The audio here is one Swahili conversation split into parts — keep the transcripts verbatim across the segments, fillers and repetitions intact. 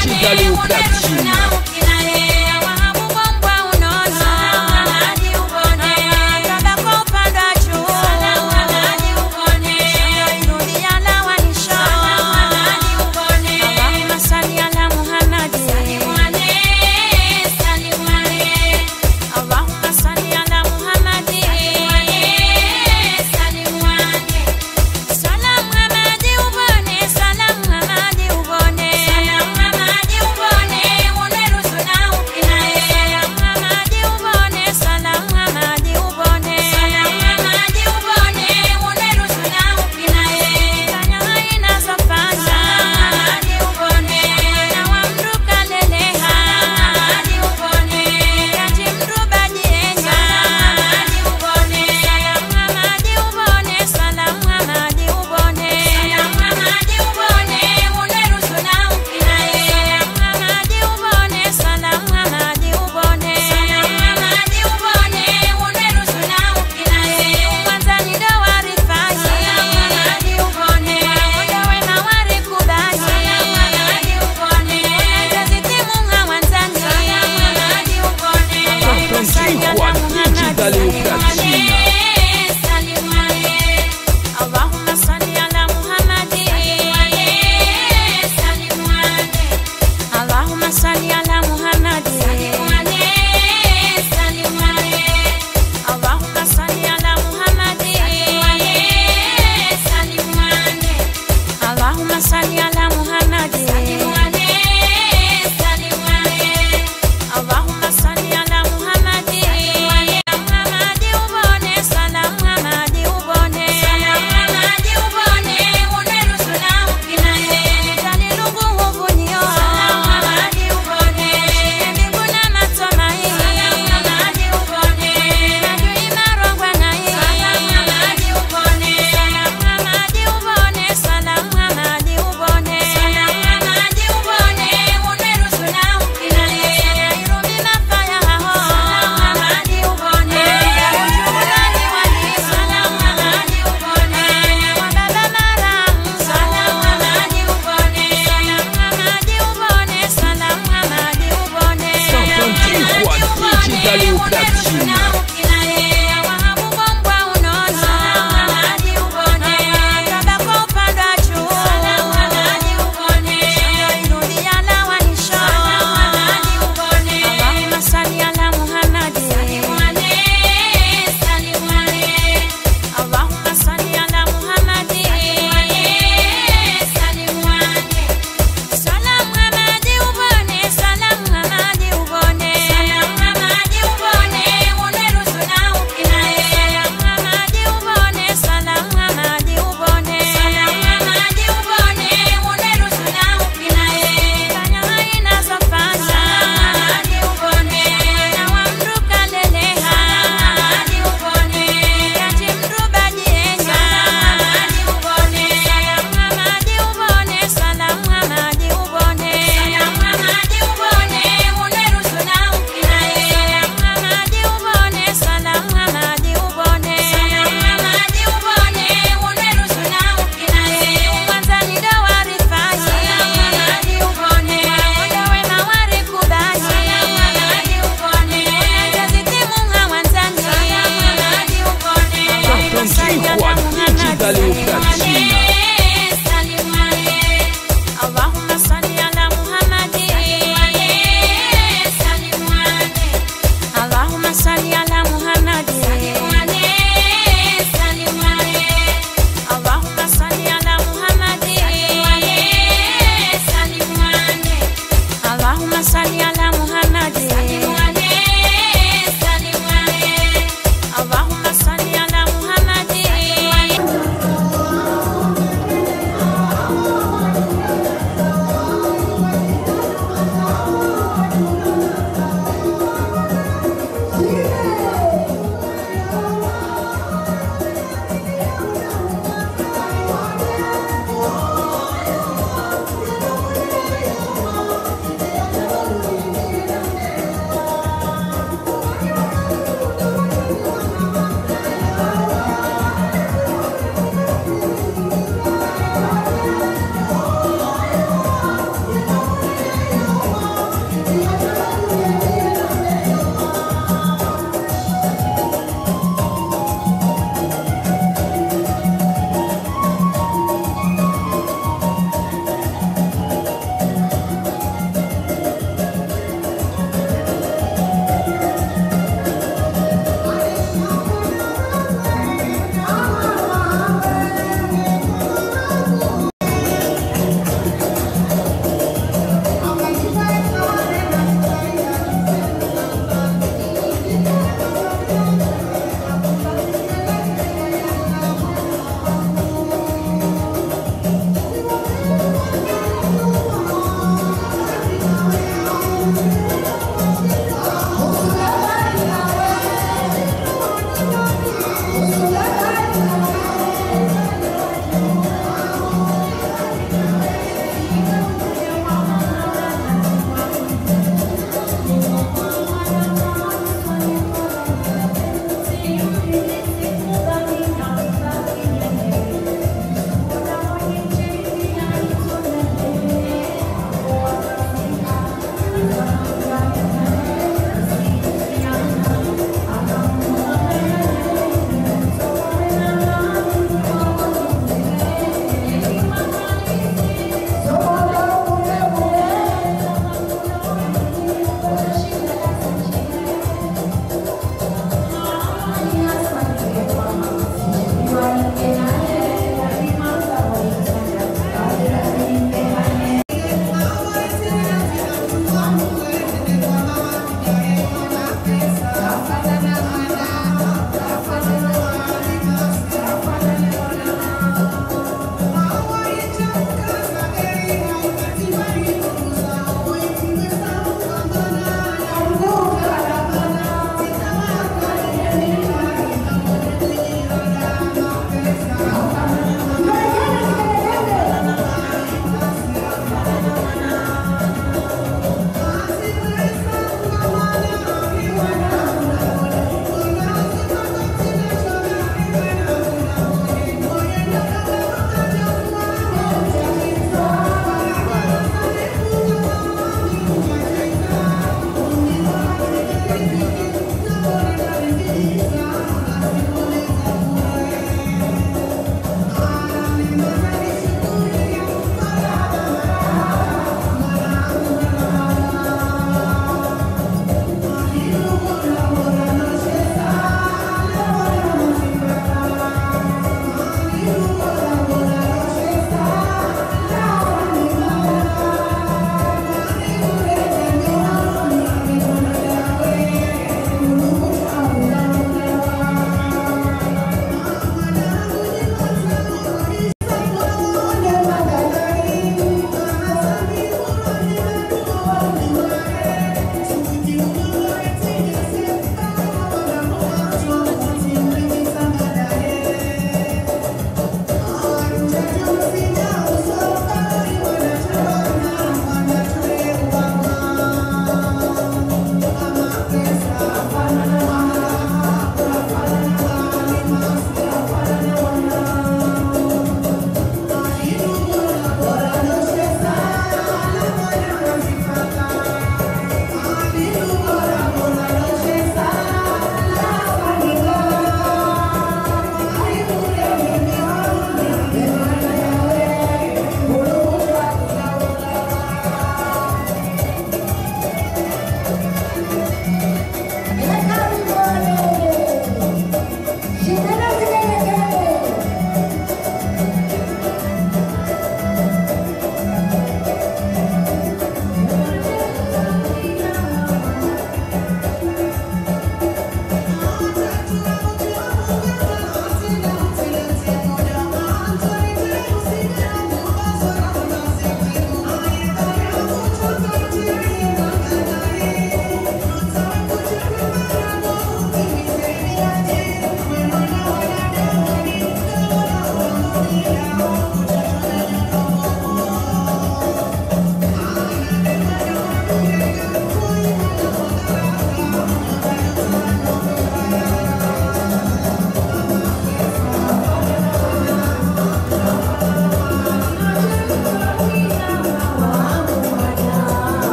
digitale au platine.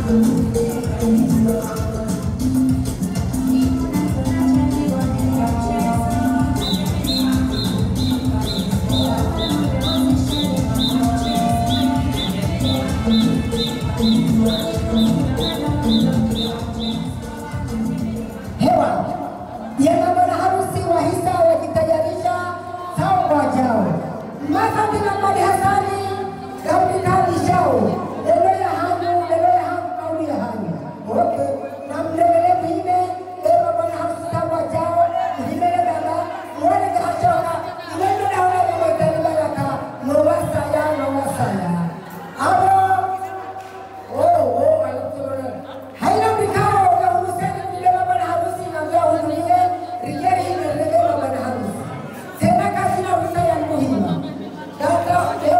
Data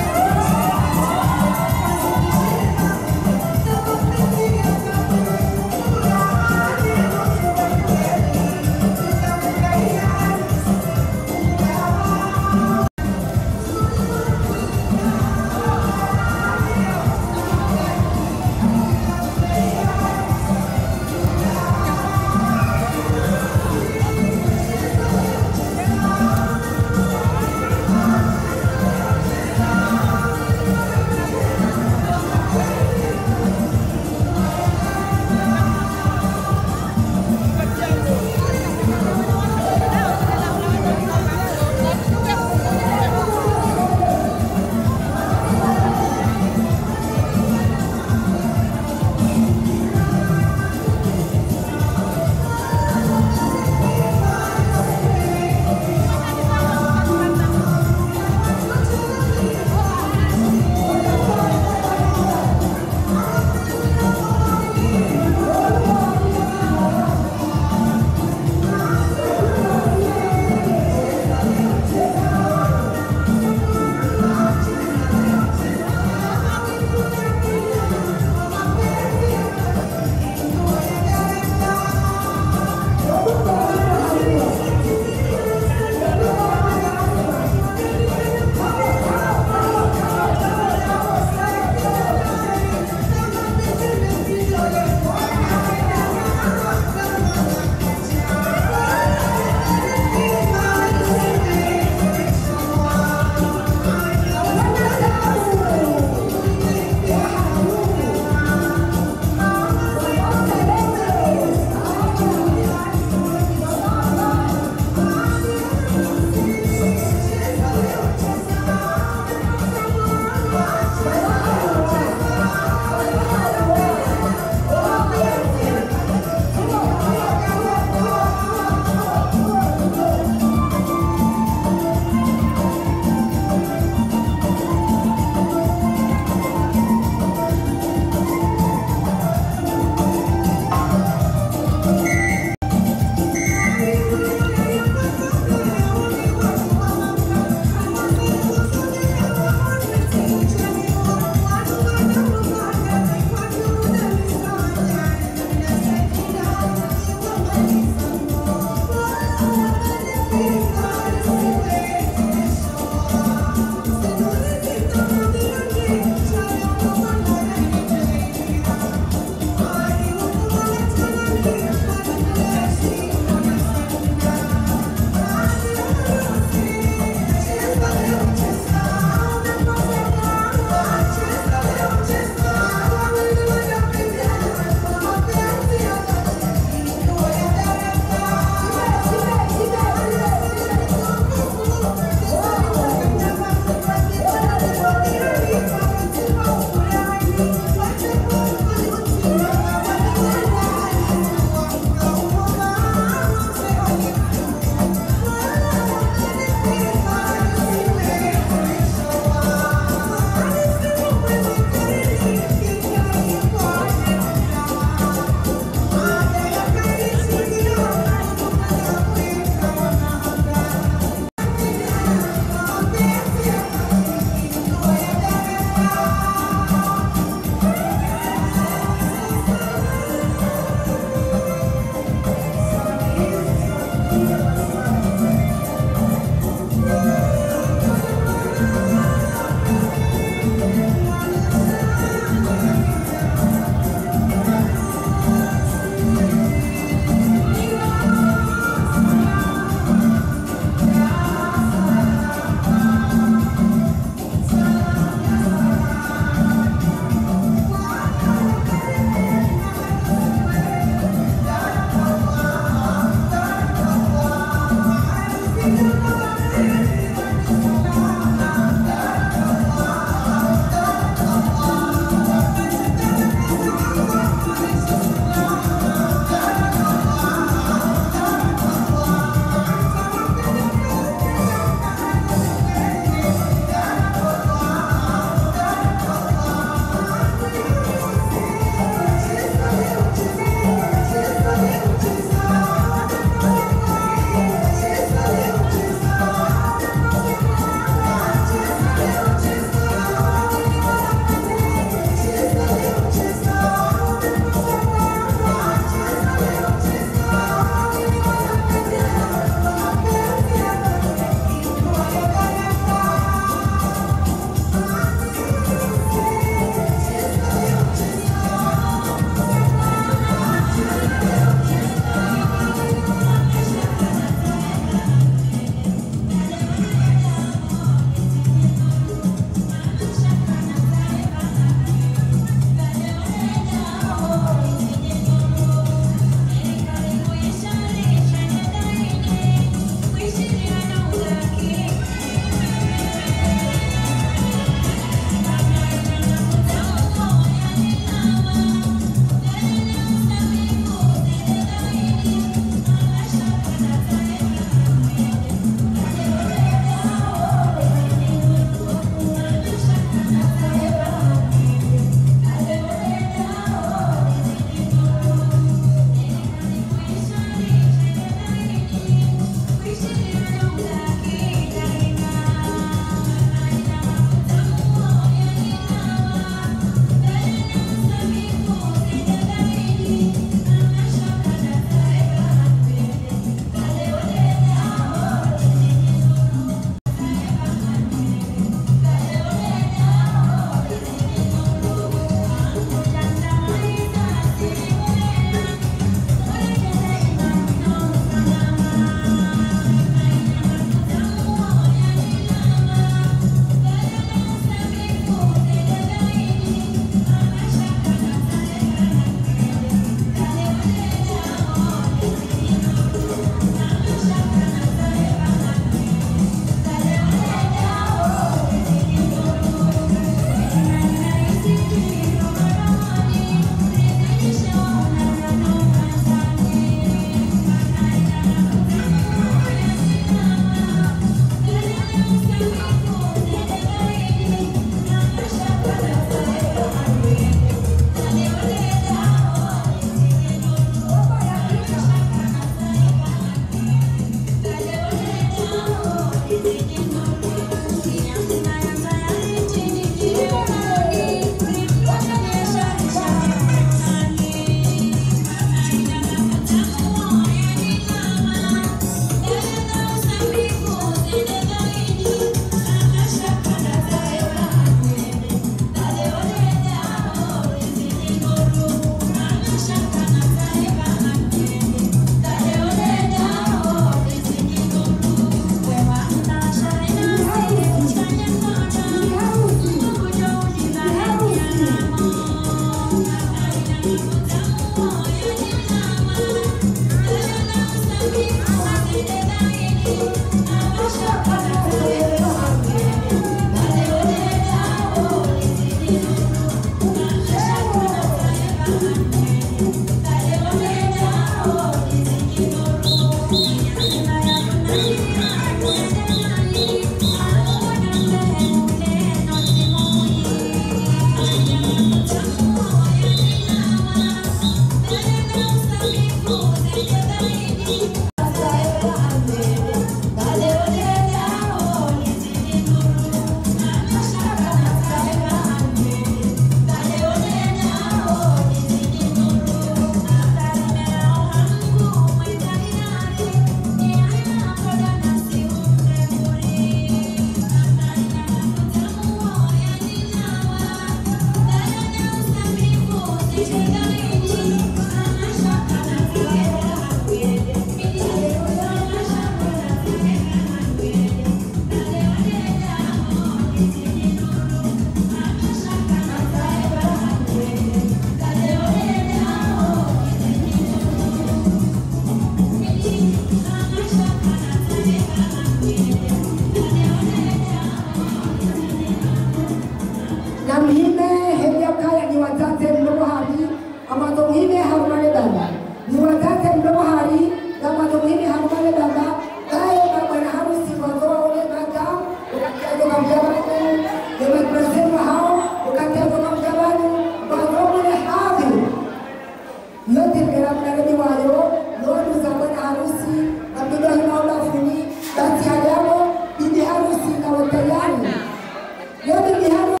Amhime hevya kaya ni watate mdomo hari amato mhime harumane baba ni watate mdomo hari amato mhime harumane baba kaya baba na harusi wazoa ule baba ukatia toka mjabani kama tunasema hao ukatia toka mjabani wazoa ule havi yote kera mnani wayo yote zabana harusi abdullah maula funi basi hajamo bibi harusi na watayari yote ni harusi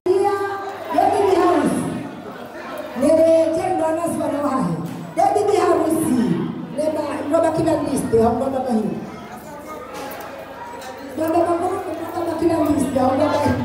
kila liste hapo kama hiyo. Ndio mambo kama kila liste hapo kama hiyo.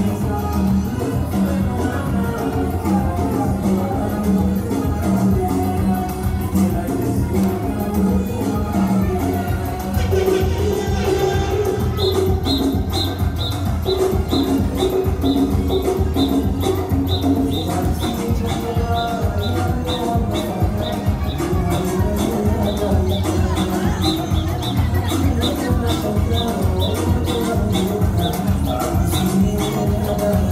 Thank you.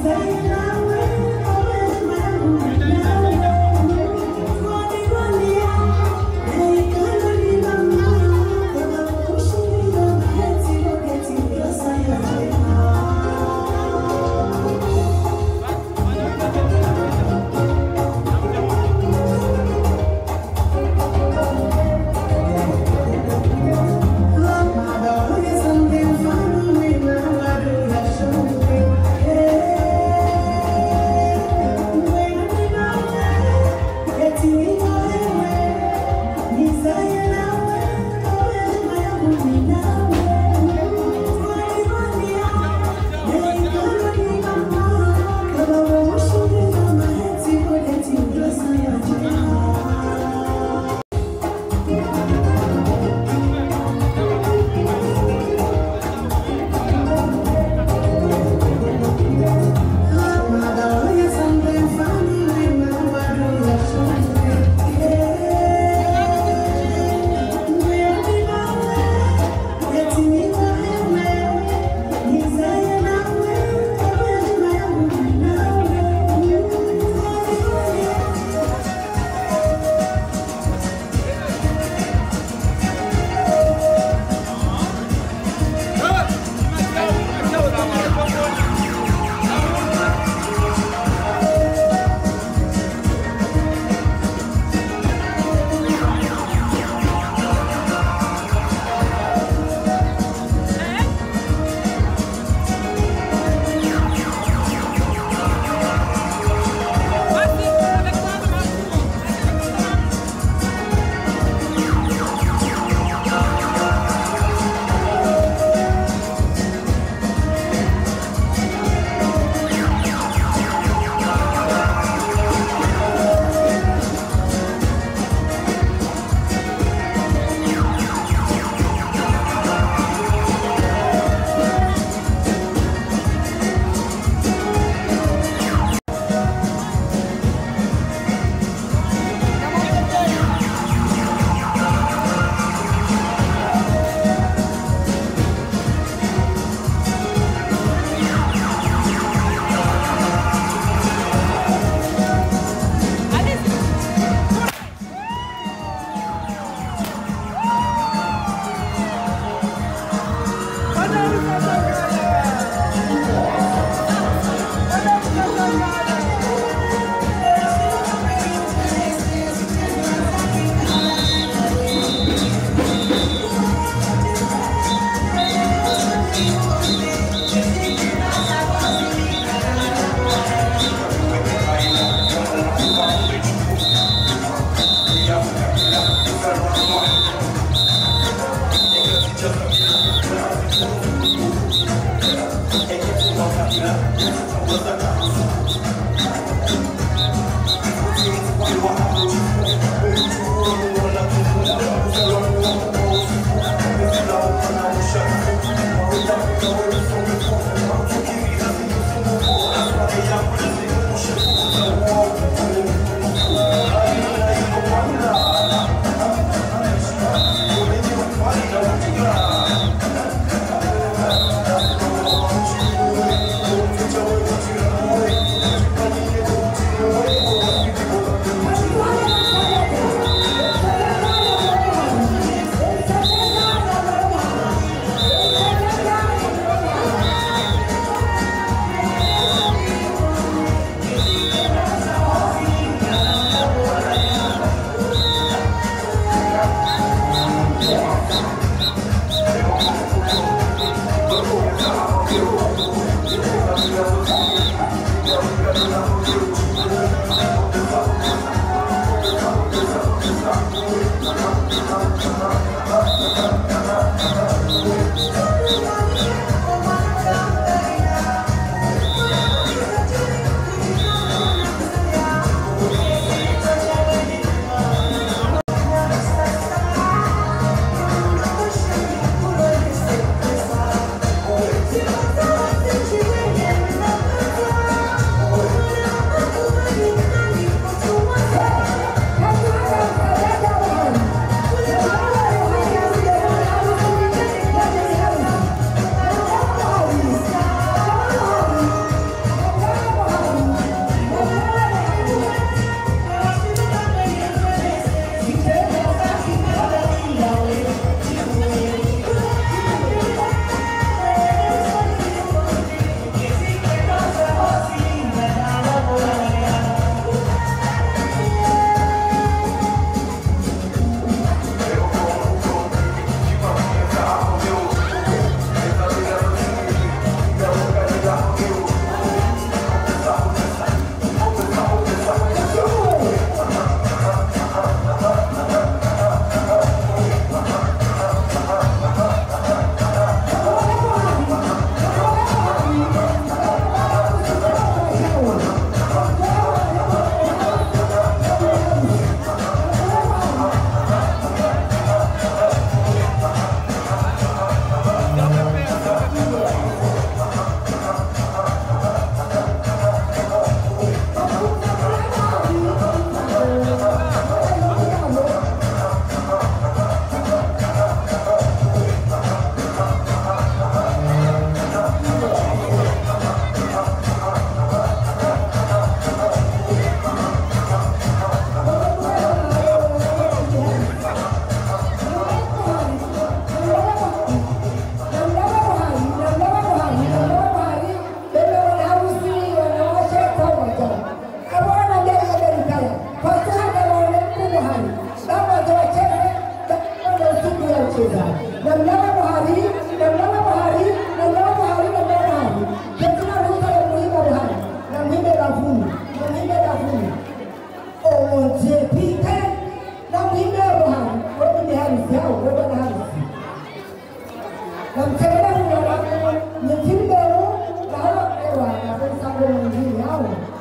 Thank you.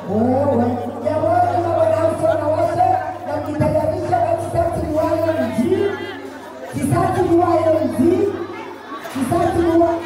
Oh, jamani mabwana harusi wanawake na kitayarisha kisasi liwayo mji. Kisasi liwayo mji. Kisasi liwayo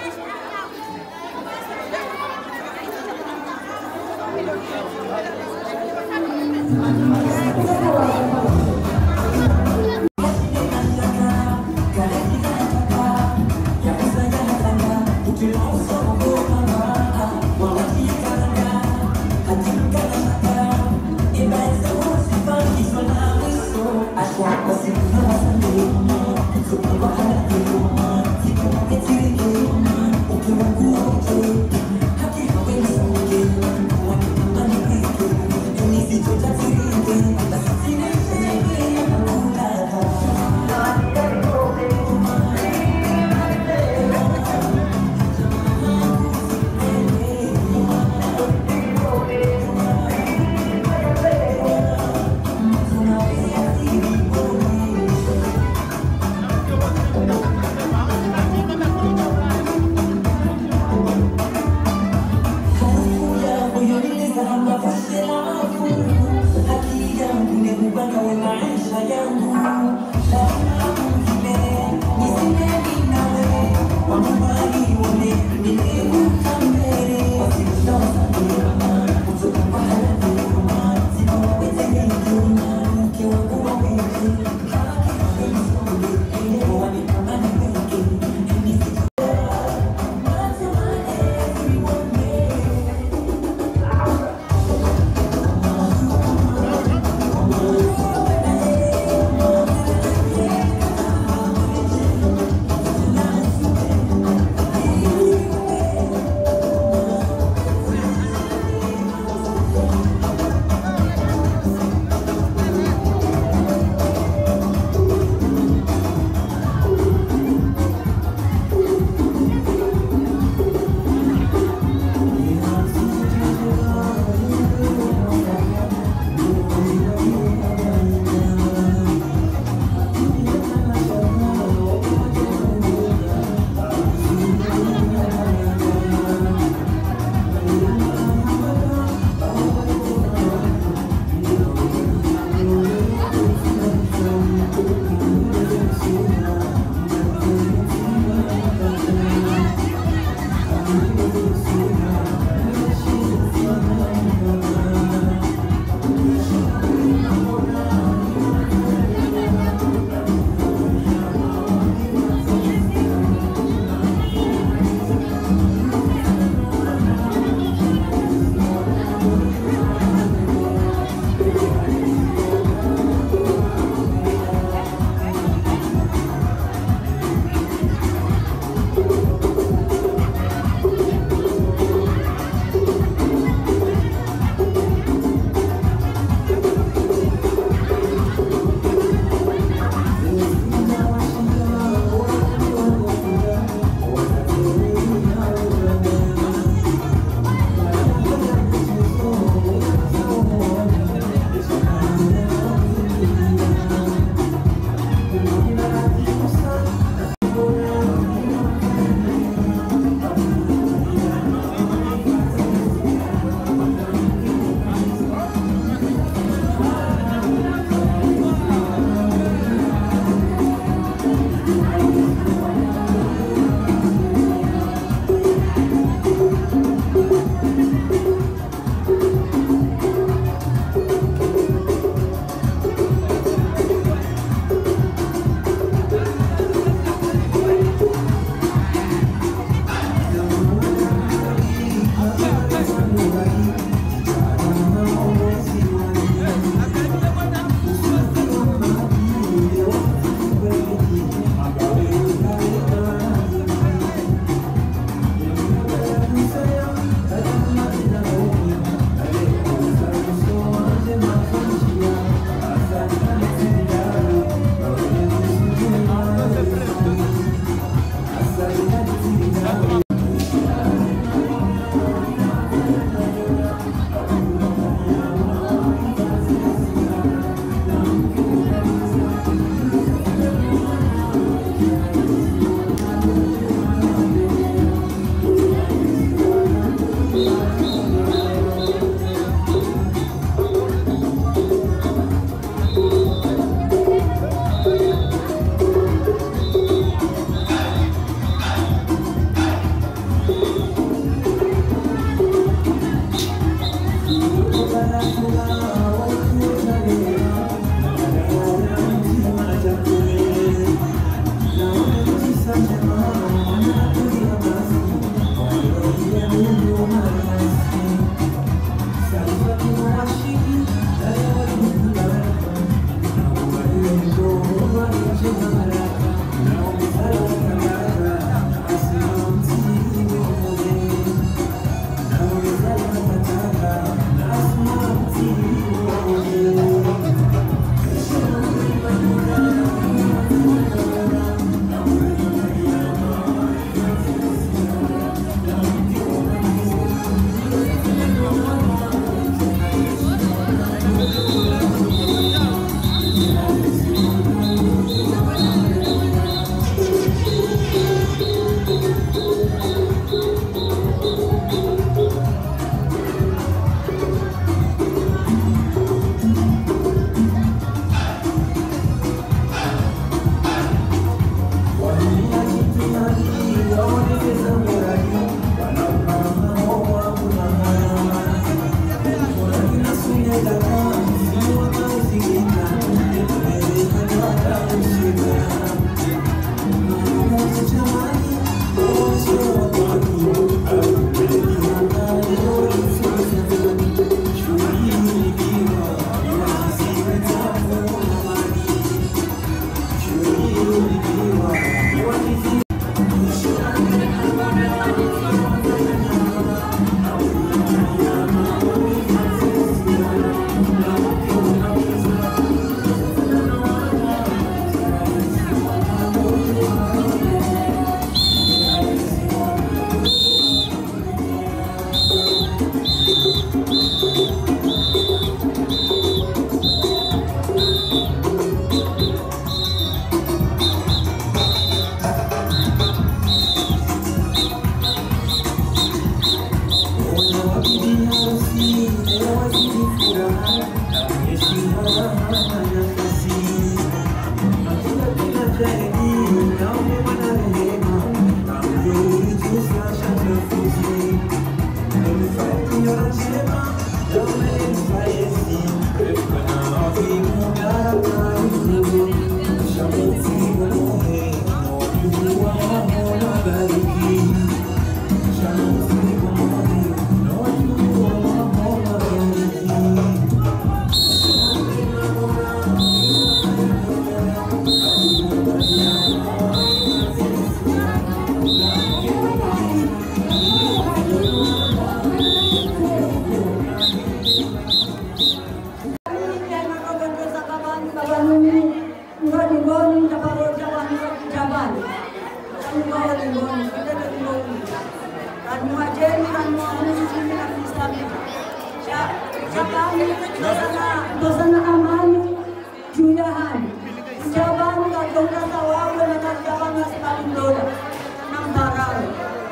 Dosana amani juu ya hali Jabani katonda sawawe na Jabani asibabu dola na mbarao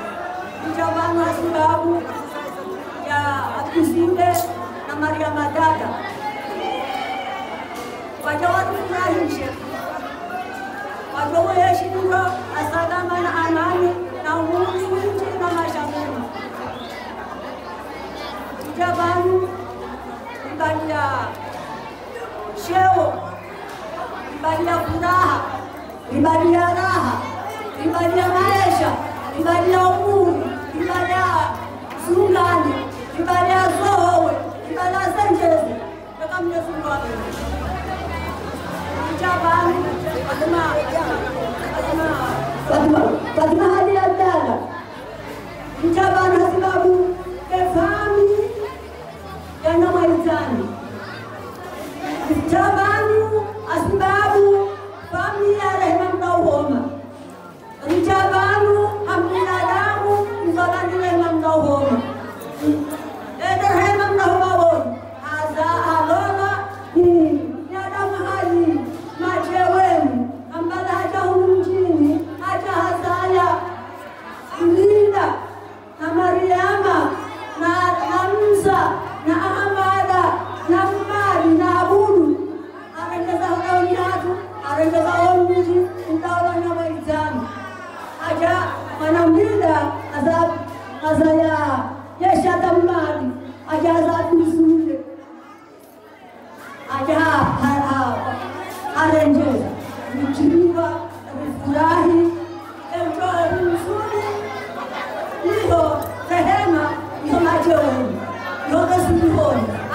Jabani asibabu ya Akusinde na Maria Madada wajawatu furahishe wajawe yeshindwa asalama na amani na umungu winti na mashamuni Jabani ibadi ya sheo, ibadi ya furaha, ibadi ya raha, ibadi ya maisha, ibadi ya uhuru, ibadi ya sungani, ibadi ya zowe, ibadi ya senjezi. Kaka Mwenyezi Mungu wake. Jabani, Fatima, Fatima, Fatima, Fatima hadi ya dada. Jabani sababu kefami yana maitani. Jabani asbabu familia rehema mdauhoma. Jabani hamdinadamu mzalani rehema mdauhoma.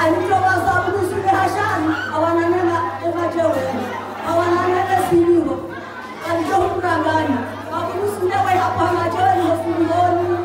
alitoa sababu sule hashani awananena emajewe awananena siliwo alitoa kurangani sababu sule wa hapa majewe ni hospitali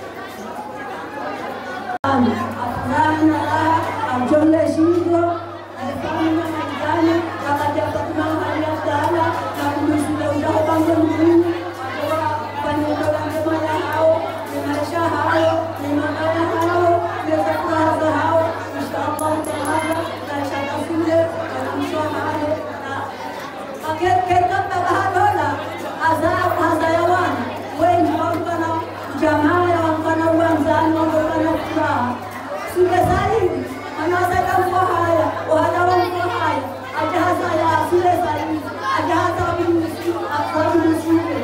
afurana raha amjole shindo alifanya majani kama japo kuna hali ya dala na kumsule ujao bange mkuu fanya ndoa ya hao ni maisha hao ni maneno hao ni furaha hao inshallah taala na shakafule na mshomale na akekeka bahadola azab hazayawan wengi wakana jamaa wakana uanzani wakana furaha sule zaidi anaweza kama haya wala wao haya ajaza ya sule zaidi ajaza binti afabu sule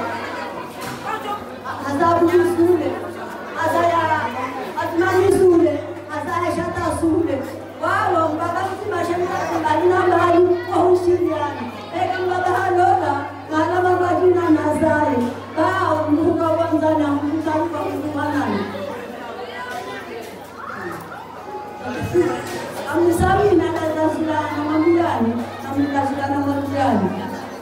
azabu sule azaya atmani sule azaya shata sule wao mpaka mtimashana balina bali kwa ushiriani eka mbaba halola ngala mabajina nazare bao mbuka kwanza na mtani kwa kumanani amsami na dazila na mambiani amdazila na mambiani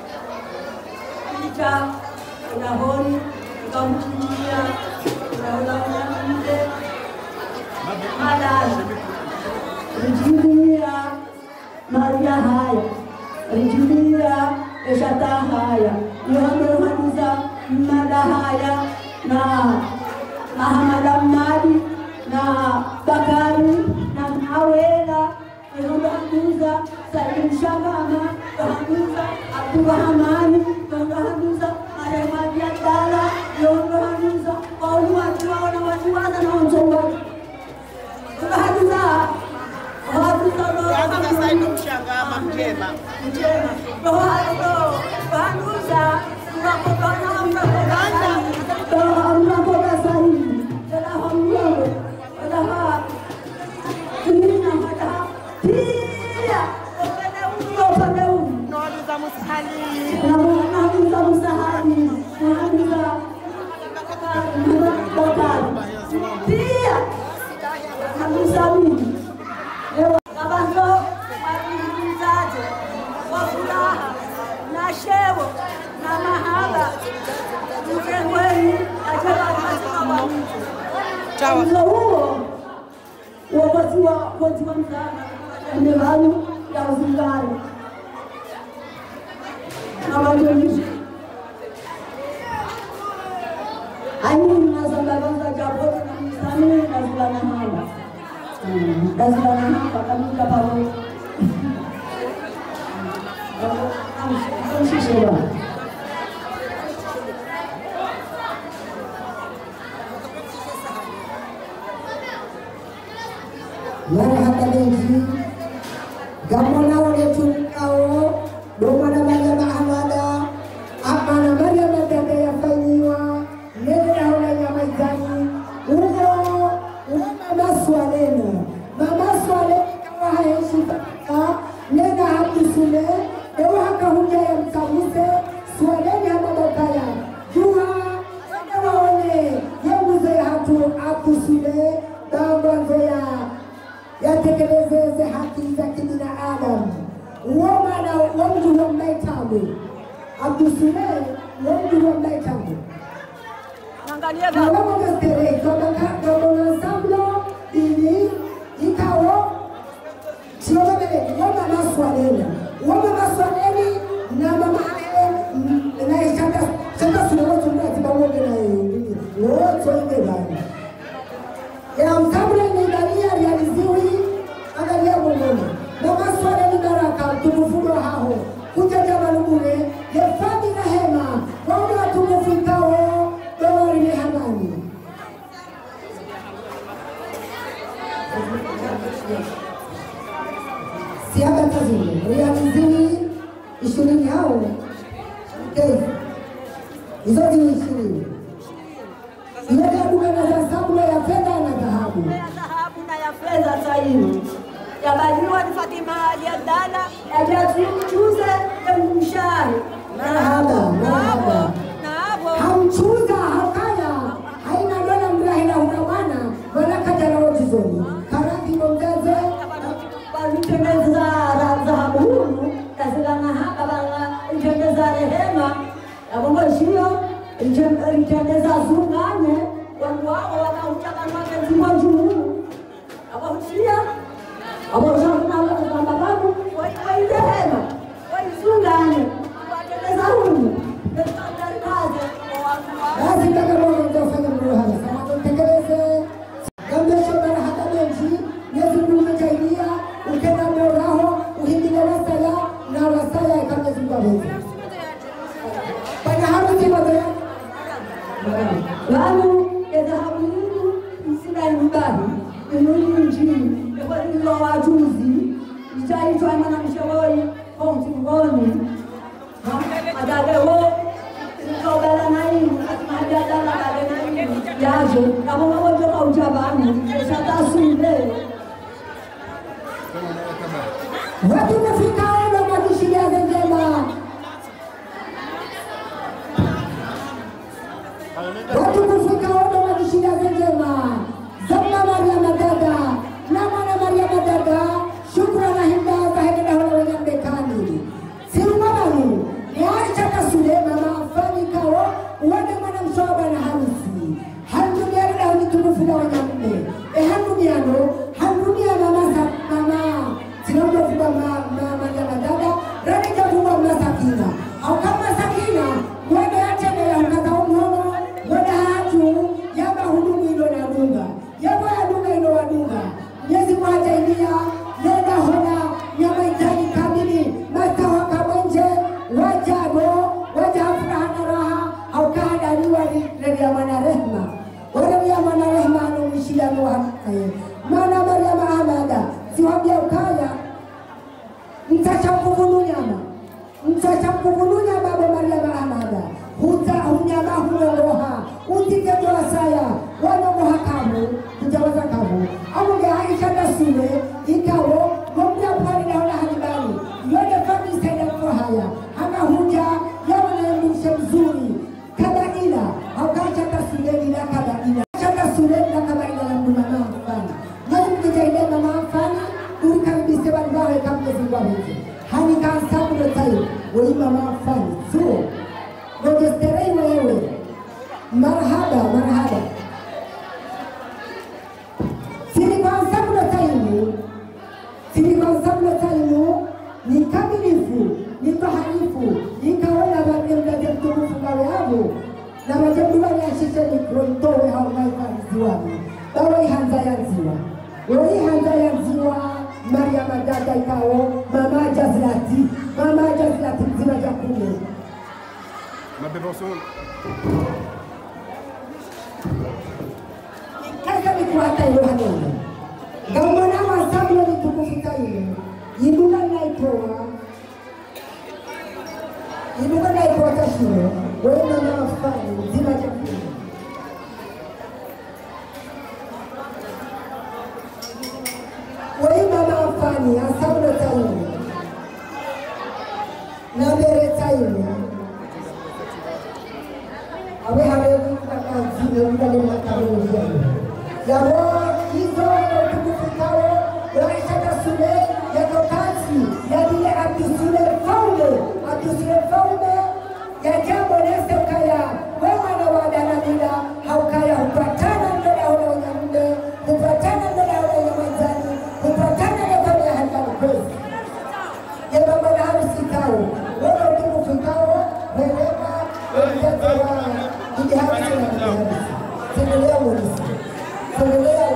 kita unahoni ukamtumia unaona mde madani rijilia maria haya rijilia eshata haya yohando hadiza mada haya na Mahamada Madi na Bakari na Awela yohando handuza Salim Shagama yohanduza Abdurrahmani yohando handuza Maremadi Adala yohando handuza Paulu watu wana watu wana na onzowa yohanduza Yanza Salim Shagama mjema mjema yohando yohanduza tunapokana mnapokana tunapokana sahihi tena hamwewe wala Tulina mada pia upande huo upande huu Nodi za musahali na nodi za musahali nodi za bakari pia hamsabini leo kabanzo mzaje wa furaha na shewo na mahaba mtengweni ajaba katika wangu Chawa huo wakati wa wakati wa mzana ndio hali ya uzingari na wajoni ani nazambaza japo na msanii na zulana hapa na zulana hapa kamika pamoja amshishwa Marahaba benji gamona wale tukao domana baya mahamada amana maria madada ya fanyiwa nenda hona ya majani ugo mama swaleno mama swaleno kawa haeshi ka nenda hakusule ewa hakahuja ya mkamuse swaleni hapa bakaya juha wende waone yemuze hatu akusule dambanzo ya yatekeleze haki za kibinadamu. Wamana wamju wa mnaitamu Abdusule wamju wa mnaitamu angalia na wama kastere kama kama nsamblo ili ikawo tiyoga bele wama maswaleni wama maswaleni na mama na ishaka shaka sule wotu mwati bawoge na yungi wotu wenge bani ya msamblo ni dania realiziwi angalia mwenyewe mama swale ni baraka tukufunga hao kuja jamani bure yefadi na hema wale watukufikao dawari ni hamani siaba kazini realiziwi ishirini hao kezi hizo ni ishirini ile duka na sabula ya fedha na dhahabu dhahabu na ya fedha sahihi yabaliwa ni Fatima Aliadala ajazichuze mshari marahaba marahaba na hapo hamchuza hakaya haina dola mrahila unamana wala kajala wotizoni karadhi mongeze shia ritendeza zungane wangu wao wanauchaka mwake zimwa njuu abahushia abahusha na bababu waidehema waizungane watendeza hunu kazi basi kaka roho ndio fanya mrohana kama tutekeleze kambesho bara hata benchi Yesu kumejaidia ukenda mroho uhimile wasaya na wasaya kama zimbabwe bana hapo zimbabwe lalu ezahabu isina nyumbani inuni njini kwa wajuzi itaitwa mana mshawoi kwa mtingoni adalewo Kobala nai, majada na kadeni yaje. Kama mmoja kwa ujabani, sasa sunde. watu kufika wana majishiria njema. Watu kufika wana majishiria njema. Zamma Maria Madada, nama na Maria Madada, shukrana hinda zahidi na wale wanyambekani. Sirumanu, ni Aisha kasule mama afani kao, uwane mwana mshoba na harusi. Handumiano na hunitumufu na wanyambe. E handumiano, handumiano mama mama. Sinaujua kuwa Maria Madada, rani jakuwa masakina. Au kama sakina, mwende achene ya ungaza umono, mwende hatu, yaba hudumu ilo na dunga. Yaba ya dunga ilo wa dunga. Nyezi mwaja ilia, nenda hona, nyama itani kamili, masta waka mwenje, wajabo, wajafura hana raha, au kada niwa redi ya mana rehma. Wale ya mana rehma anu mishia nuwa kaye. Mana Maria Mahamada, siwambia ukaya, mtacha mkuvunu nyama. Mtacha mkuvunu nyama baba Maria Mahamada. Huta hunyama hunyongoha. Utike doa saya. Wanongoha kamu. Kujawaza kamu. Amunge Aisha kasule. Ikawo. Gombia pwani na hona hanibani. Yone fami saida kwa haya. Hanga huja. Yawa na yembushe mzuri. Kada ila. Haukaisha kasule ila kada ila. Aisha kasule ila kada ila na mdumana mfani. Nani mkita ile mama mfani. Ulikaribise walibawe kamle zingwa hiki. Hani kansabu no tayo. Wali mama mfani. Suo. Nogesterei wewe. Marhaba, marhaba. Sini kansabu no tayo. Sini kansabu no tayo. Ni kamilifu. Ni taharifu. Ni kawela wabia mtukufu mawe hamu. Na majemduwa ni ashishe ni krontowe hao maifani ziwani. Bawa ihanza ya ziwa. Woi handa ya ziwa Maria Madada ikao mama jazlati mama jazlati mzima jakune Mabeboson kasa mikuata ilo hanona gaumana wa sablo nitukufika ilo yinduga naitoa yinduga naitoa kashiro woi mama wafani mzima jakune woi mama afani asablo taini na bere taini awe haweku kaka zile mbali makaroni yawo hizo tukufikao Aisha kasule yako kazi ya dile abdusule faume abdusule faume ya jambo nese kaya wewa na wadana bila haukaya hupatana mbele ya ule unyamde hupatana mbele ya ule unyamazani hupatana na kama ya handa mkwezi ya baba na harusi kao wewa tukufikao welema welema ili harusi na harusi sendelea mwisi sendelea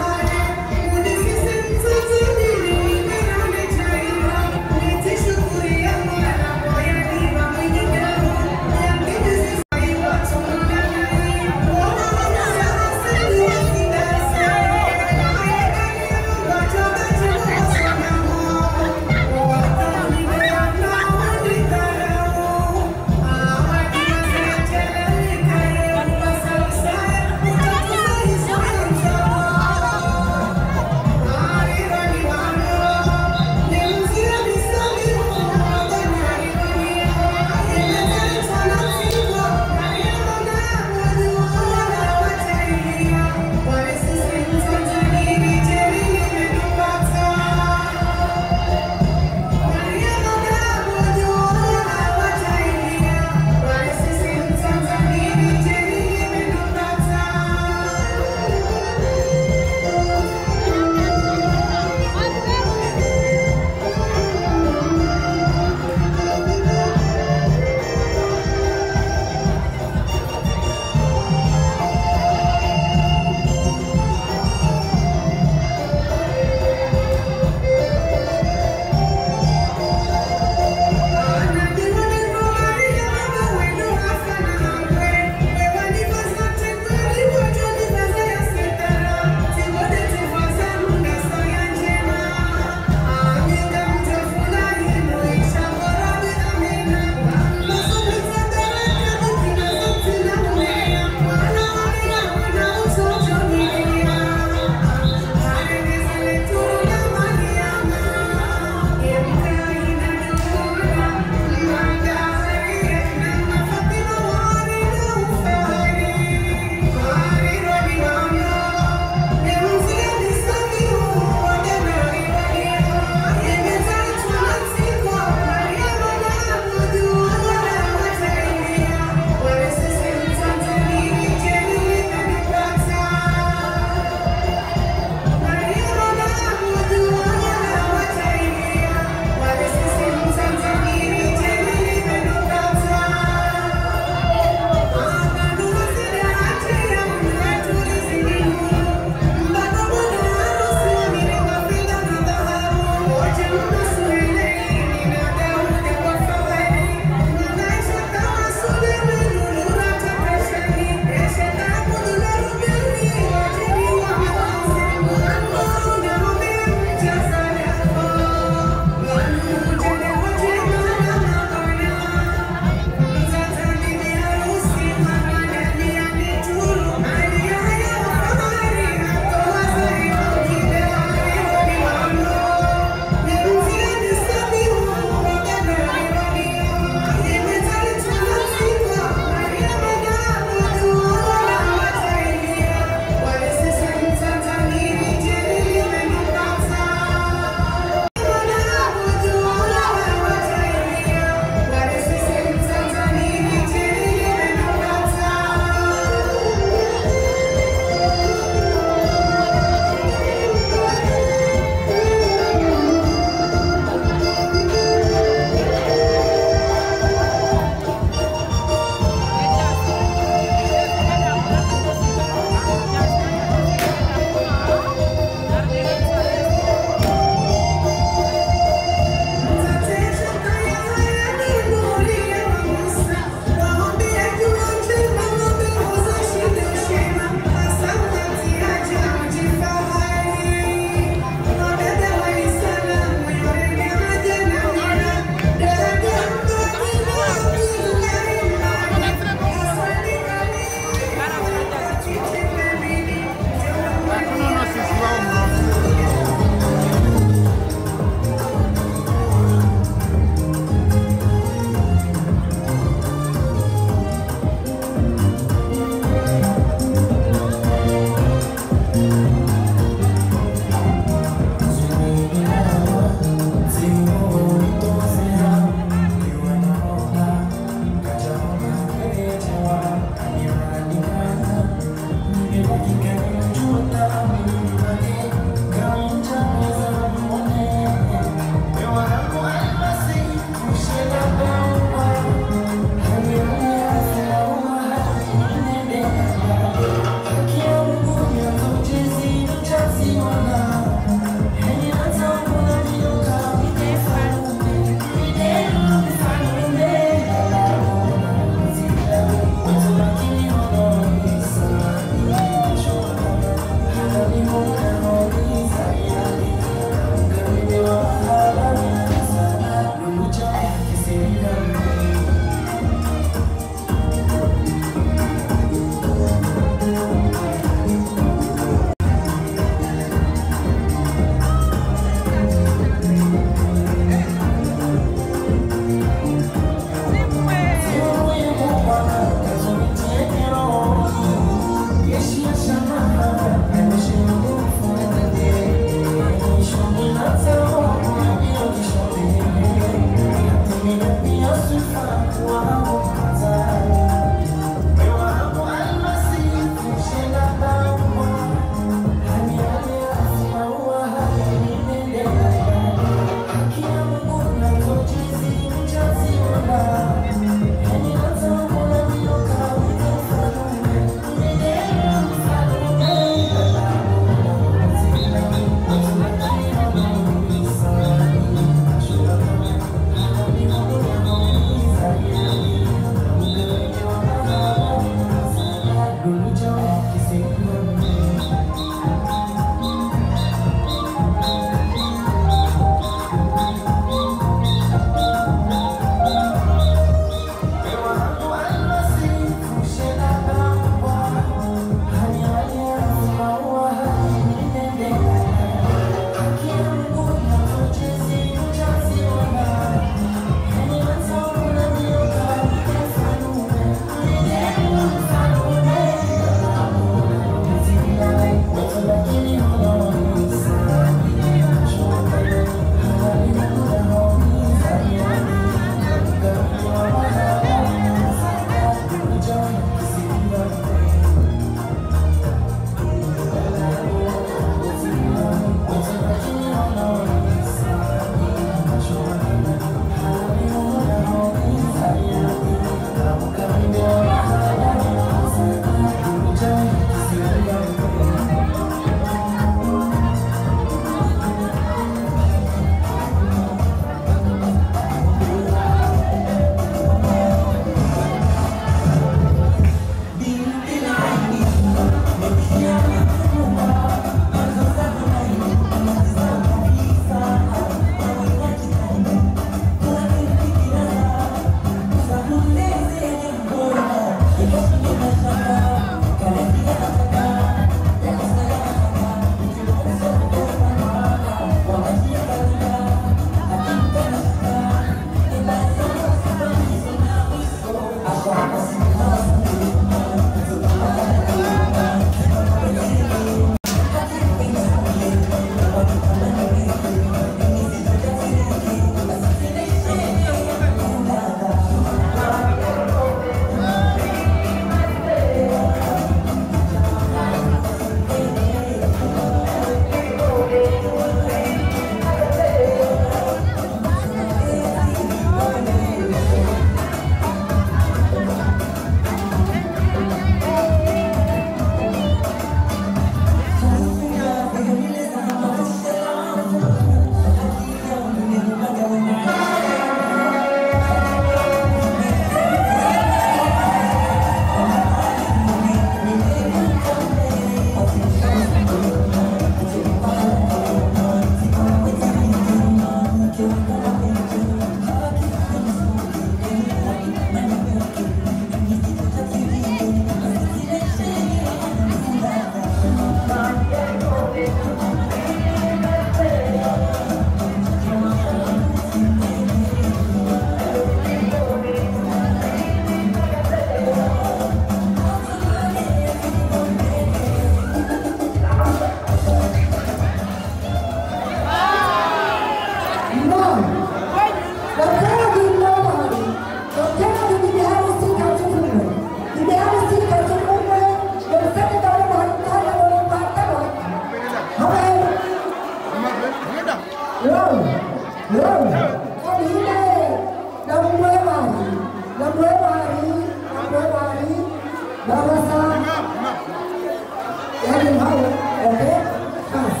Yaani hao okay basi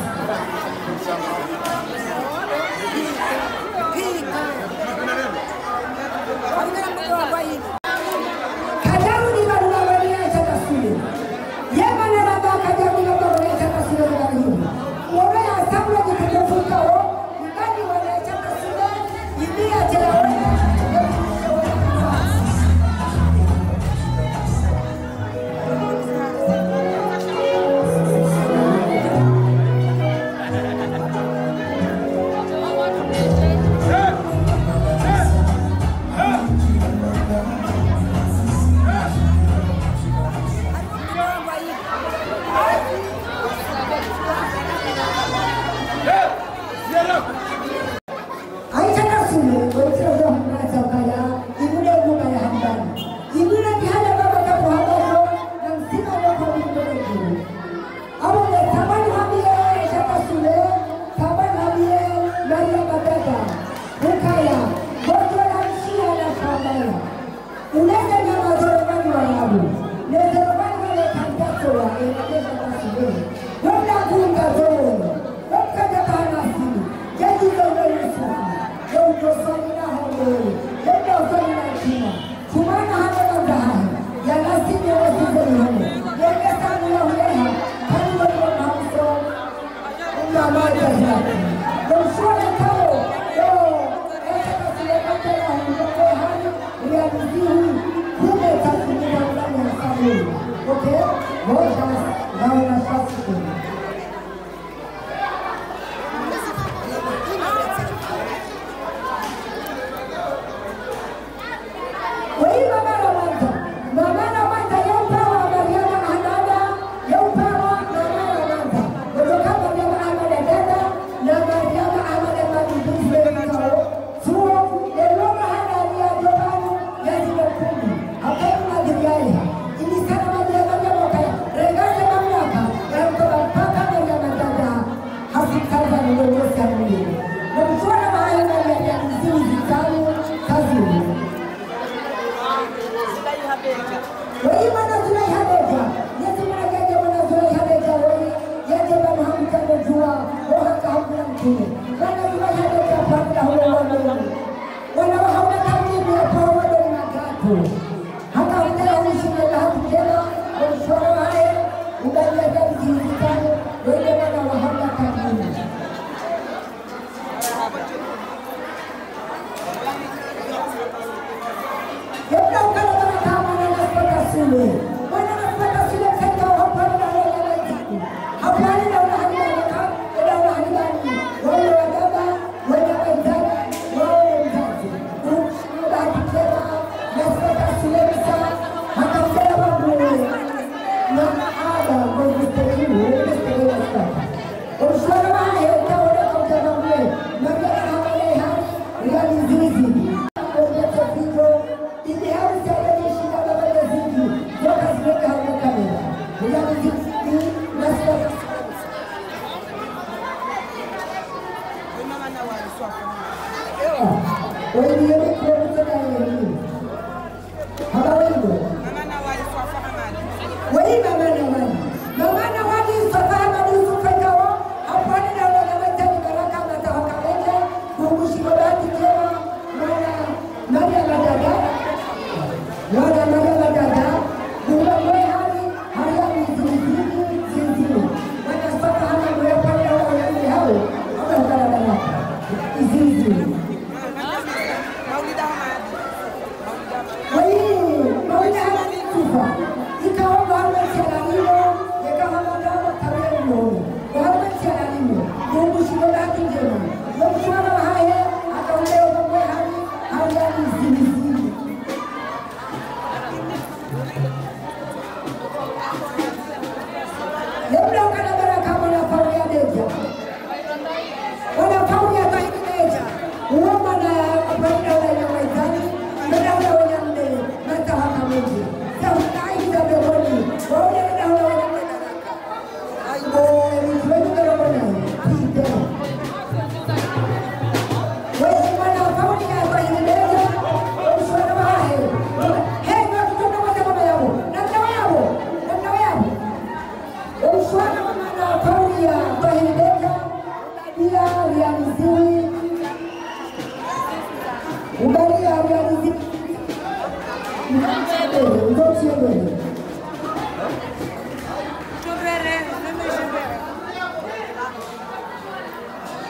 kajaru ni barabara ya takasuli yema na baba kajaru ni barabara ya takasuli na hivi wewe asabu ya kitafuta wao ndani wana takasuli ibia tena okay, what does now necessity?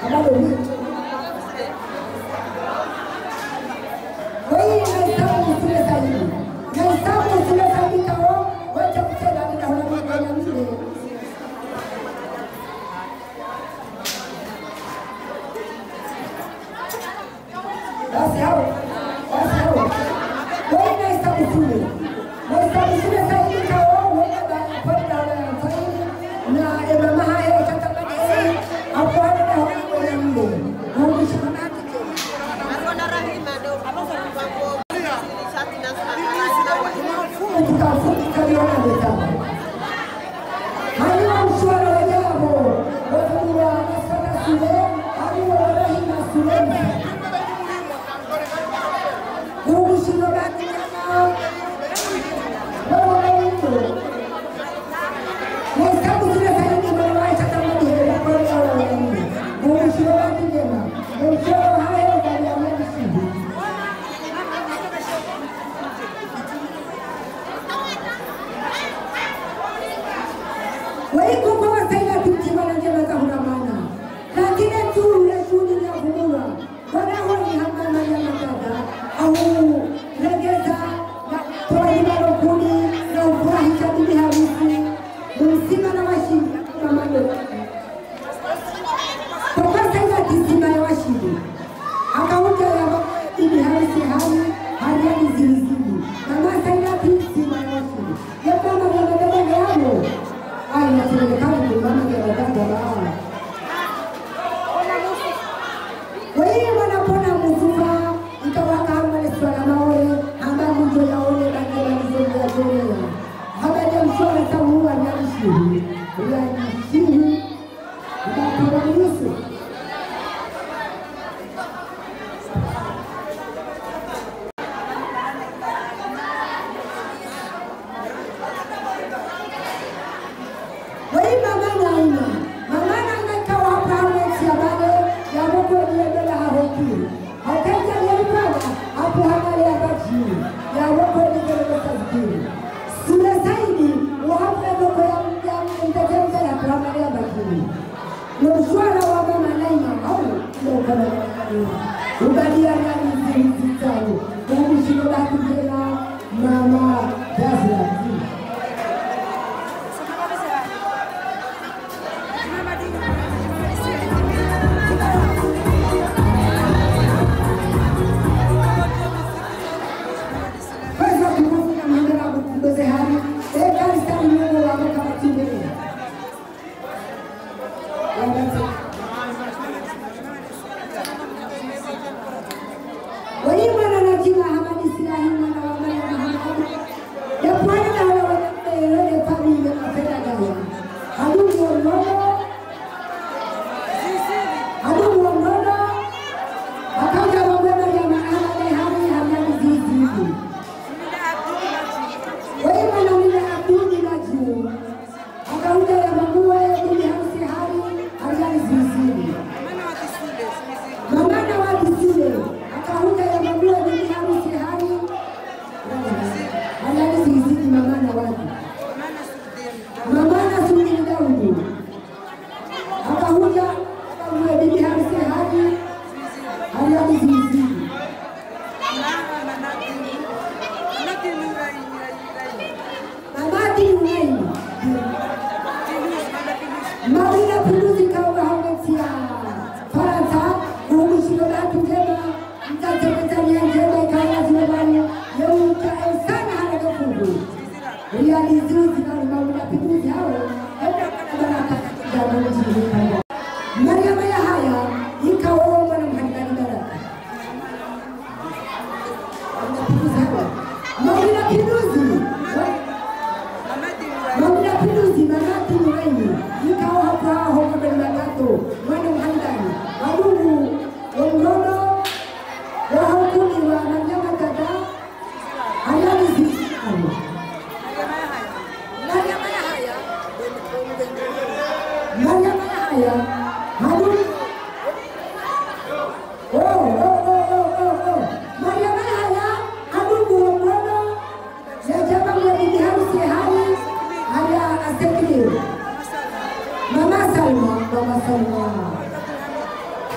Abado ni. Wewe unaisabu usile sahihi. Unaisabu usile sahihi kao wacha kutenda bila hulamu kwa nyamile. Basi hao. Basi hao. Wewe unaisabu usile. Unaisabu usile sahihi kao wewe bana kwa dawa ya sahihi na ema mahaya chatabani hapo hapo na kwa nyamile. Mungu shikamati tu. Akona rahima do. Tukafuta kaliona betaba. Haliwa mshwara wa jabo. Wafuwa nasana sule. Haliwa warahima sule. Mungu shikamati jama. Wawa mungu. Mwesabu sile sahihi mwana chatamani hela kwa yawa wa mungu. Mungu shikamati jama. Mshwara haya ukali ya mwana shibu. Wai kuko wasaidia kutima na njema za huramana. Lakini tu ule shuni ya kumula. Wana honi hamana ya matata. Au regeza na toa hibaro kuni na ufurahisha bibi harusi. Msima na washindi na mando. Kwa wasaidia kisima ya washindi. Akauja ya bibi harusi hali hariani zilizidi. Na wasaidia kisima ya washindi. Ya kama wanadada yao. Ay, na serikali kumama ya wadada wao. Wewe wanapona musufa ikawaka hamale swala maore amba mjo yaone bande walizo ya jole. Habari mshona tamuwa nyamshiri. Ya nyamshiri. Ndapira Yesu. Wewe mama naina, mama naina ikawa hapa hawezi habari ya Mungu aliyedola haweki. Hawezi aliyepanga hapo habari ya baji ya Mungu aliyedola kazikiri. Sura zaidi wahapo Mungu ya mtajenga ya habari ya baji. Mshwara wa mama naina au ndio kana ubadia nani zizi zao. Mungu shinoda kujela mama Dazla. Maria Maya haya ikaomba na mhandani baraka. Mawila Pinduzi. Mawila Pinduzi manati mwenye ikawa hapa hoka benagato mwana mhandani. Wadugu wongono wa hukumi wa nanyama dada hayani zisano. Maria Maya haya Maria Maya haya hadu oh oh oh oh oh oh Maria Maya haya hadu wongono ya jaba mwini harusi hali haya asekiri Mama Salma Mama Salma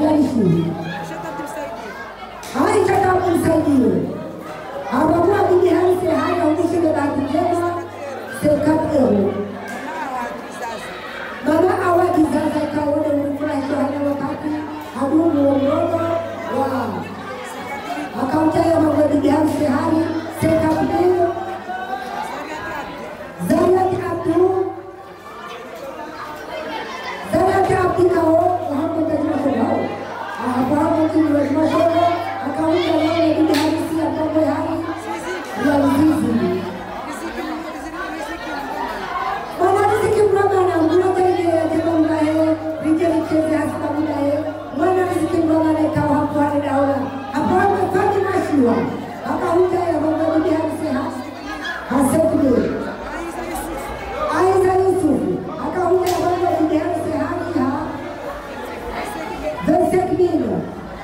Hayalishi. Haitaka kumsaidia. Hawakuwa bibi harusi haya umishile bahati njema sekatero. Mama awadi zaza ikaone ulifuna hiyo hana wakati hadumu uongozo wa akautaya mambo bibi harusi haya sekatero. Zayati Abdu Zayati Abdi kao Muhammad tajima sobao Ahabamu kini wajima sobo akauta lele bibi harusi ya mambo hari ya uzizi. Mana riziki mramana mwana ile ya jema mbahe rije richeze hasita mbahe mana riziki mramana ikawa hapo hali daula hapamu fati mashiwa akauta ya mambo bibi harusi hasi hasekule Aiza Yusuf akahuja wale bibi harusi hali ha Vesekmina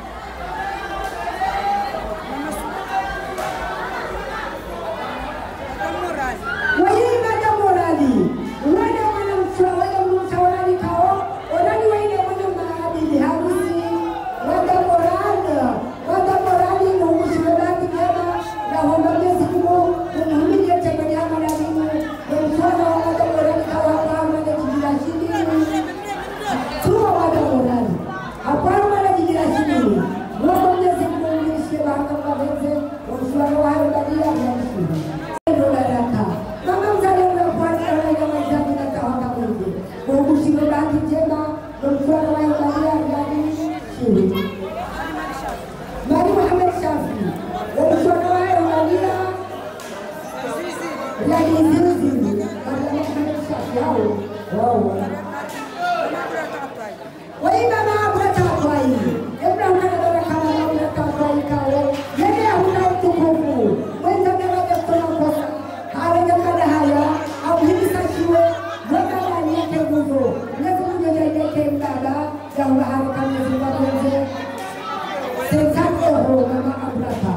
Wahii mada morali Wada wana mshawari kao Orani wahine mwana maa bibi harusi Wada morali Wada morali na umushibabati kema Na hombaje sikimu Umuhumili ya chakani hama na bimu Na mshwana wada morali kao Hapama na jijila shini Tuwa wada morali Hapama na jijila shini Wakonde sikimu umishke bahaka mwabenze Wamshwana wahari badia ya mshini Mama mzalendo kwa nini unajamii na tawaka mwingi Kuhukushime bahati njema Mshwana wahari badia ya mshini Mari Muhammad Shafi Mshwana wahari badia Lagi zizi Mari Muhammad Shafi hao Wow Wai mama abra takwai Ebra ukana dara kama na una takwai kao Yene ya huna utukufu Wenza kama jaftona kosa Hawe kama haya Au hivi sakiwe Mwaka wani yake nguzo Nezu mwenye yake mdada Ya hula hari kama zima benze Sensat eho mama abra ta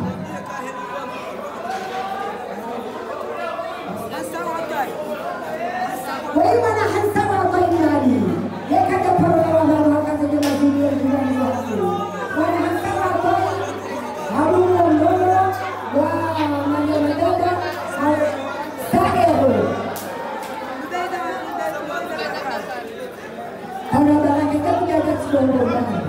Wai mana hansa wa bainani Yeka kaparo na wamano wakaza jema zuri ya juma ni wasi Wana hansa wa toi Harumu wa mdono Wa manya madada Saeho Kana baraka kita kita sedongo bani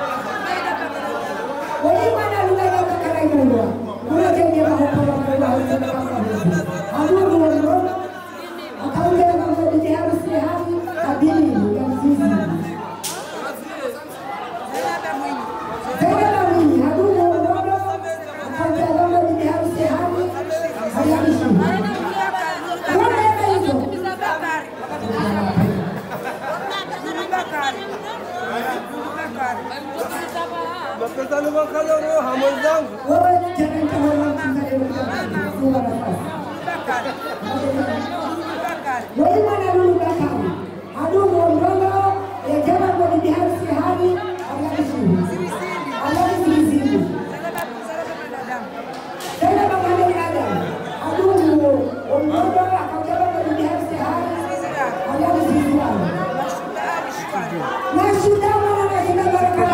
Wai mana luka ya kakarai mulwa Mula jenye mahopa wa mula hausa na kama huzi Harumu wa mdono Akaunga ya mambo bibi harusi hari Abili ya mzizi Zainaba Mwinyi hadumu wa mdono Akaunga ya mambo bibi harusi hari Hayalishi Kuna yaka hizo Bakal bakal lo hamil dong. Wewe jangan kawan tinggal di rumah Suara nafas Wewe mana dulu bakal Aduh mwondo Ya jaman kwa bibi harusi hari Hayalishi Hayalishi zizi Saya bapaknya ada. Aduh, mwondo akajaban kwa bibi harusi hari Hayalishi zizi Nashuda mana nashuda baraka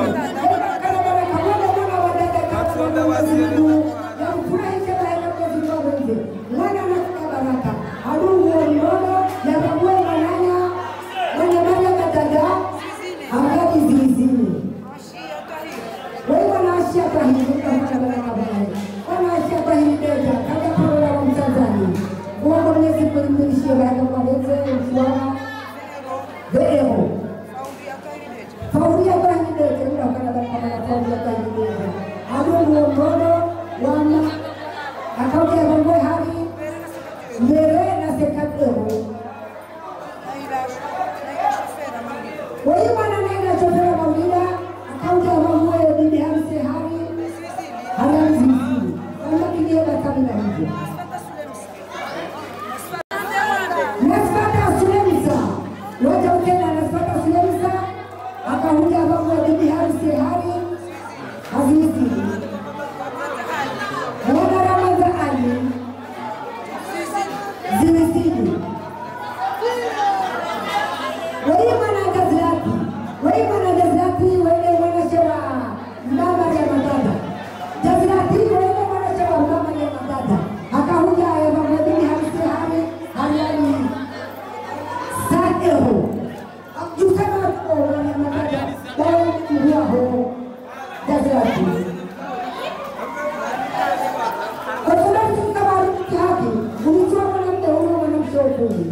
yang furahisha baina kwa zimbabwe mwana na baraka adumu mwono ya babwe mananya mwana yake. Kwa sababu sisi kama haki haki, ulijua mwanamke huyo mwanamke huyo.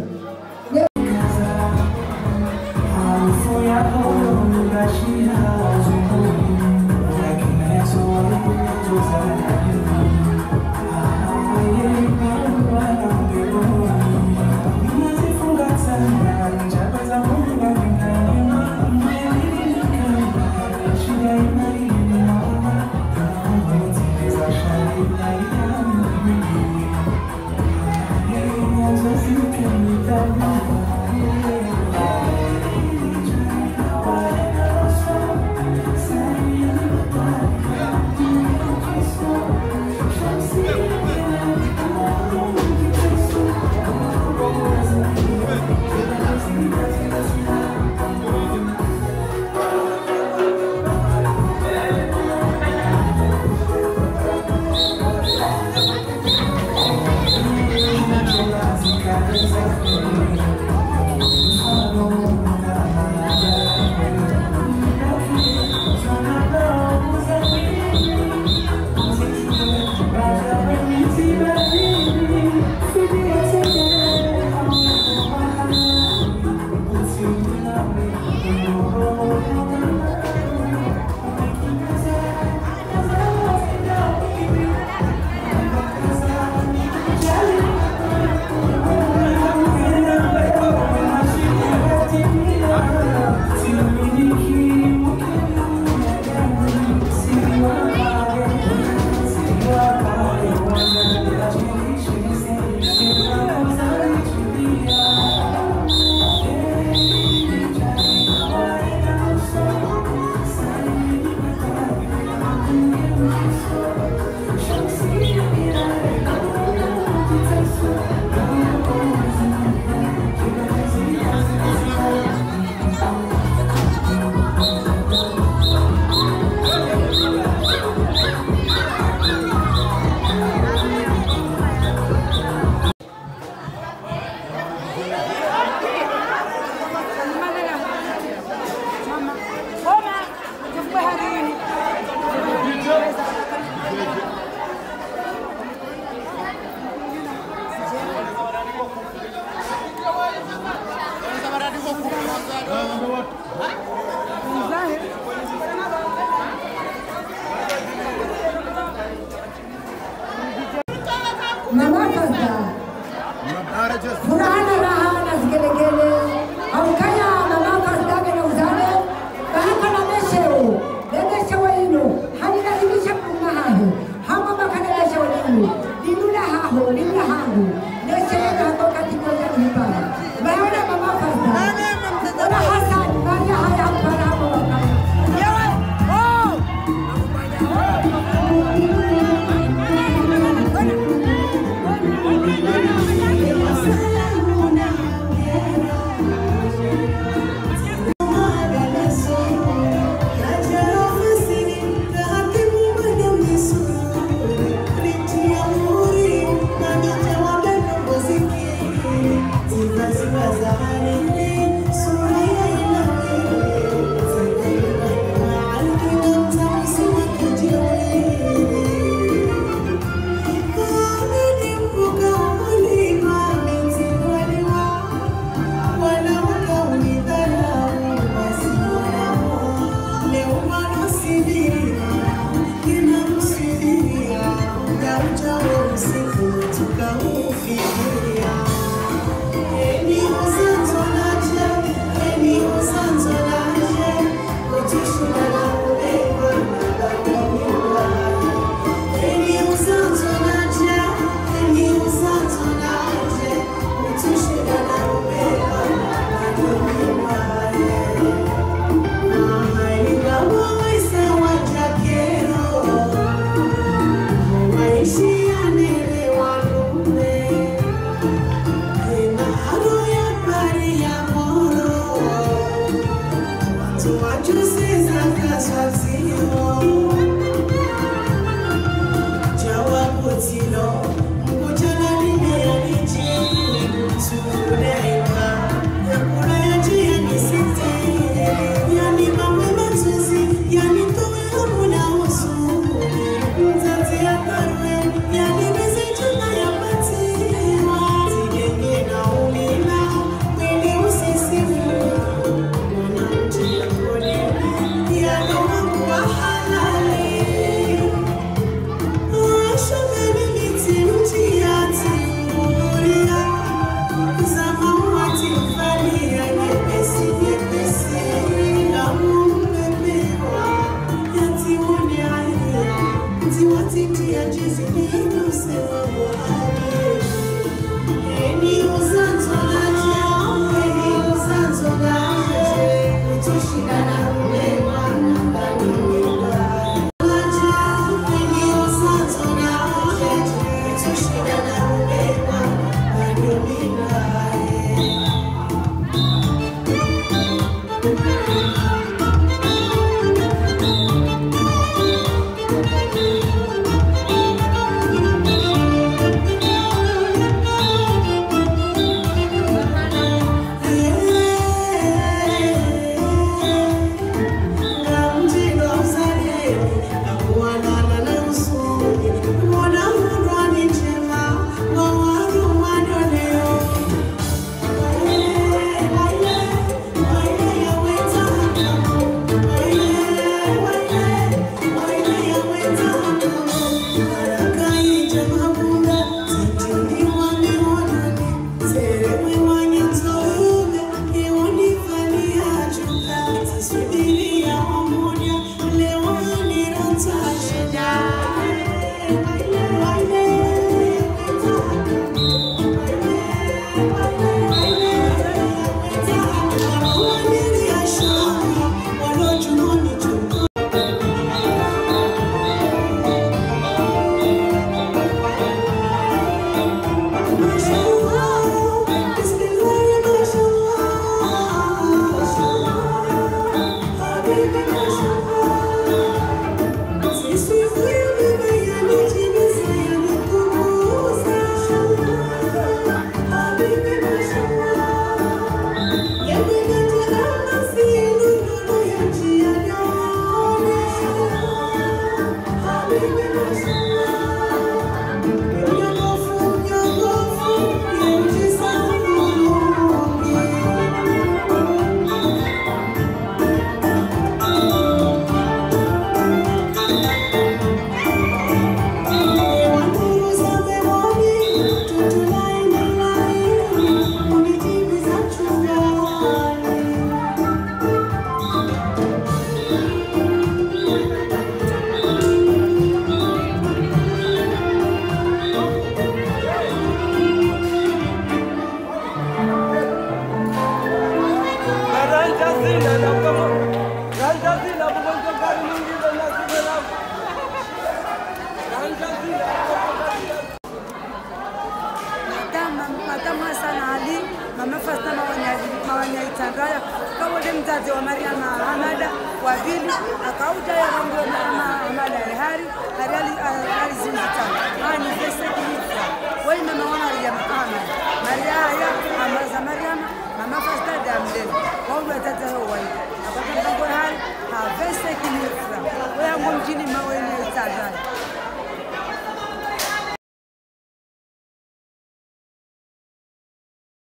mama fasta mawanya itangaya kawode mzazi wa Mariama Hamada wa pili akauja ya wangu mama Hamada hari hari hari zinzita ani pesa kilita wewe mama wana ya Hamada Maria ya mama za Mariama mama fasta damle wao watata wao akapata ngoro hari ha pesa kilita wewe wangu mjini